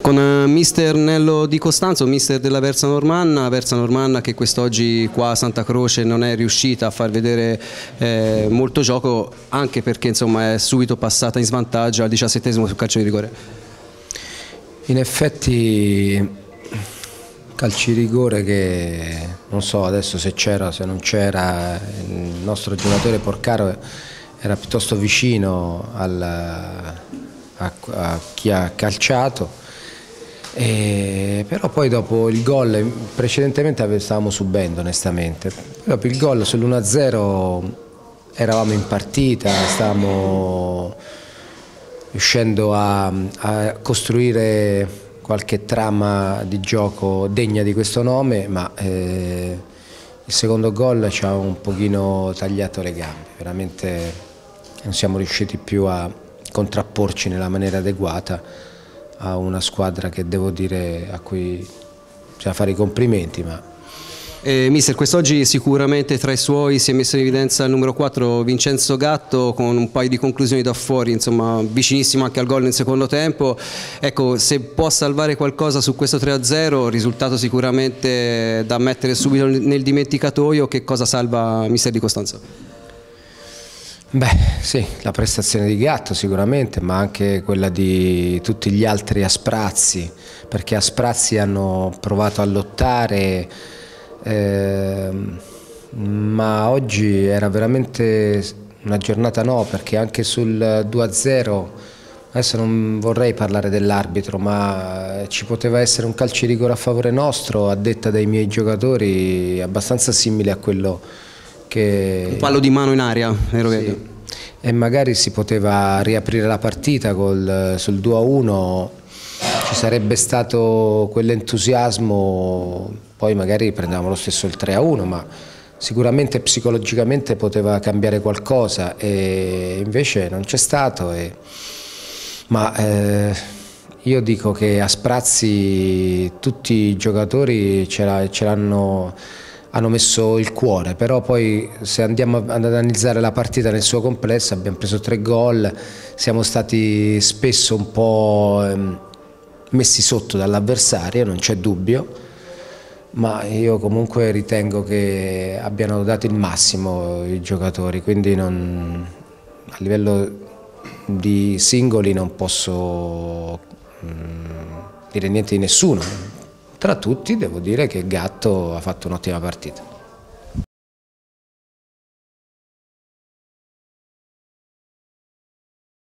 Con mister Nello Di Costanzo, mister della Versa Normanna che quest'oggi qua a Santa Croce non è riuscita a far vedere molto gioco, anche perché insomma è subito passata in svantaggio al 17esimo sul calcio di rigore. In effetti calci di rigore che non so adesso se c'era o se non c'era, il nostro giocatore Porcaro era piuttosto vicino a chi ha calciato. Però poi dopo il gol, precedentemente stavamo subendo onestamente, dopo il gol sull'1-0 eravamo in partita, stavamo riuscendo a costruire qualche trama di gioco degna di questo nome, ma il secondo gol ci ha un pochino tagliato le gambe, veramente non siamo riusciti più a contrapporci nella maniera adeguata a una squadra che devo dire a cui c'è da fare i complimenti. Mister, quest'oggi sicuramente tra i suoi si è messo in evidenza il numero 4 Vincenzo Gatto con un paio di conclusioni da fuori, insomma vicinissimo anche al gol nel secondo tempo. Ecco, se può salvare qualcosa su questo 3-0, risultato sicuramente da mettere subito nel dimenticatoio, che cosa salva mister Di Costanzo? Beh sì, la prestazione di Gatto sicuramente, ma anche quella di tutti gli altri a sprazzi, perché a sprazzi hanno provato a lottare, ma oggi era veramente una giornata no, perché anche sul 2-0, adesso non vorrei parlare dell'arbitro, ma ci poteva essere un calcio di rigore a favore nostro, a detta dei miei giocatori, abbastanza simile a quello che... Un fallo di mano in aria, vero? Sì. E magari si poteva riaprire la partita sul 2-1, ci sarebbe stato quell'entusiasmo, poi magari prendevamo lo stesso il 3-1, ma sicuramente psicologicamente poteva cambiare qualcosa e invece non c'è stato. Io dico che a sprazzi tutti i giocatori hanno messo il cuore, però poi se andiamo ad analizzare la partita nel suo complesso abbiamo preso 3 gol, siamo stati spesso un po' messi sotto dall'avversario, non c'è dubbio, ma io comunque ritengo che abbiano dato il massimo i giocatori, quindi a livello di singoli non posso dire niente di nessuno. Tra tutti devo dire che Gatto ha fatto un'ottima partita.